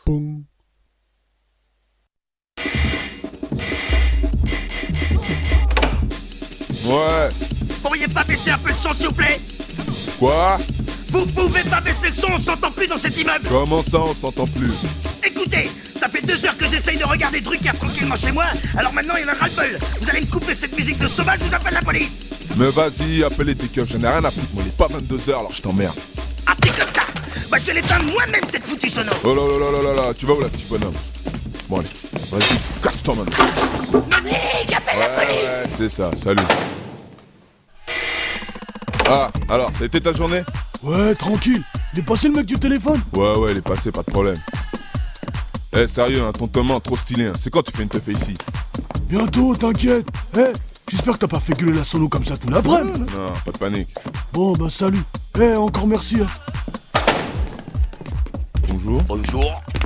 Pong. Ouais. Pourriez pas baisser un peu le son, s'il vous plaît? Quoi? Vous pouvez pas baisser le son, on s'entend plus dans cet immeuble. Comment ça, on s'entend plus? Écoutez, ça fait 2 heures que j'essaye de regarder Drucker tranquillement chez moi, alors maintenant il y en a ras-le-bol. Vous allez me couper cette musique de sauvage, je vous appelle la police. Mais vas-y, appelle les keufs, j'en ai rien à foutre, moi, il est pas 22h, alors je t'emmerde. Ah, c'est comme ça. Bah, je vais l'éteindre moi-même, cette foutue sono. Oh là là là là là là, tu vas où là, petit bonhomme? Bon allez, vas-y, casse-toi maintenant. Monique, appelle la police. Ouais, c'est ça, salut. Ah, alors, ça a été ta journée? Ouais, tranquille. Il est passé le mec du téléphone? Ouais, il est passé, pas de problème. Eh, sérieux, hein, ton Thomas, trop stylé, hein. C'est quand tu fais une teuf ici? Bientôt, t'inquiète. J'espère que t'as pas fait gueuler la sono comme ça tout l'après-midi. Non, pas de panique. Bon, bah salut. Encore merci. Bonjour. Bonjour.